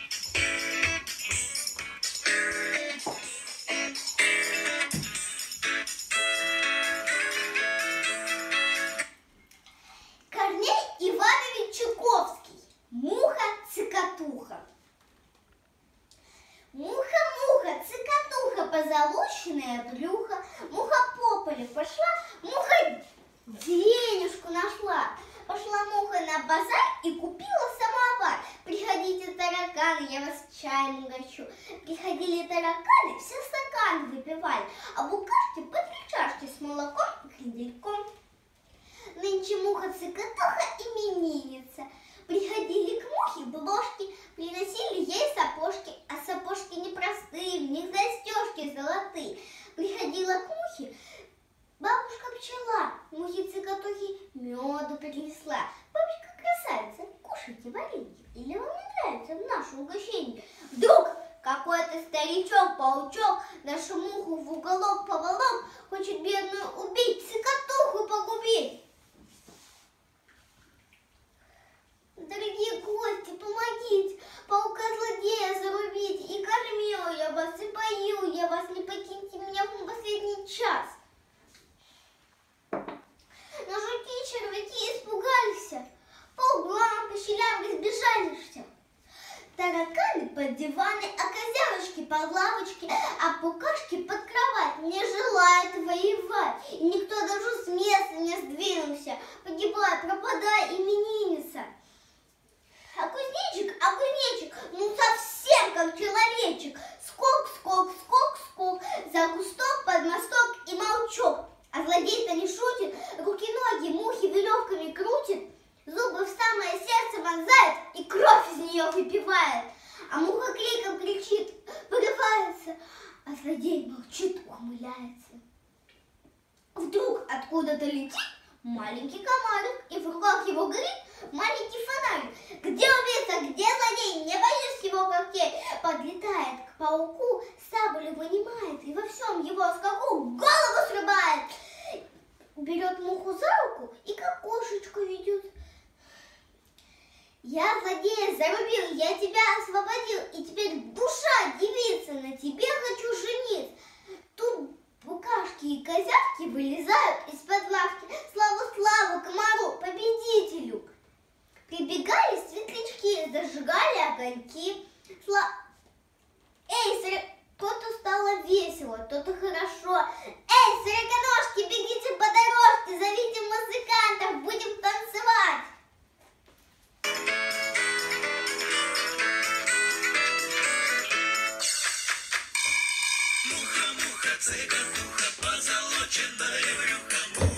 Корней Иванович Чуковский. Муха-цикатуха. Муха-муха, цикатуха, позолоченное брюхо. Муха по полю пошла, муха денежку нашла. Пошла муха на базар и купила самовар. Приходите, тараканы, я вас чаем угощу. Приходили тараканы, все стаканы выпивали, а букашки по 3 чашки с молоком и крендельком. Нынче муха-цикатуха именинница. Приходили к мухе блошки, приносили ей сапожки, а сапожки непростые, в них застежки золотые. Приходила к мухе бабушка-пчела, мухе-цикатухе меду принесла. Бабушка-красавица, кушайте варенье, или вам не нравится наше угощение? Вдруг какой-то старичок-паучок нашу муху в уголок поволок, хочет бедную убить, цикатуху погубить. Дорогие гости, помогите, паука-злодея зарубить, и кормила я вас, и поил я вас, не покиньте меня в последний час. Но жуки-червяки испугались, по углам, по щелям разбежались. Тараканы под диваны, а козявочки под лавочки, а букашки под кровать не желают воевать. И никто даже с места не сдвинулся, погибая, пропадая именинница. А кузнечик, ну совсем как человечек. Скок, скок, скок, скок, за кусток, под мосток и молчок. А злодей-то не шутит, руки-ноги мухи веревками крутит, зубы в самое сердце вонзает и кровь из нее выпивает. А муха криком кричит, вырывается, а злодей молчит, ухмыляется. Вдруг откуда-то летит маленький комарик, и в руках его горит маленький фонарик. Где убийца, где злодей, не боюсь его когтей. Подлетает к пауку, саблю вынимает и во всем его скаку голову срубает. Берет муху за руку и к окошечку ведет. Я злодея зарубил, я тебя освободил, и теперь душа девица, на тебе хочу жениться. Тут букашки и козявки вылезают из-под лавки. Славу комару, победителю! Прибегали светлячки, зажигали огоньки. Эй, то-то стало весело, то-то хорошо. Эй, сороконожки, бегите по дорожке, зовите музыкантов, будем танцевать. Муха-муха, цикатуха, позолоченное брюхо.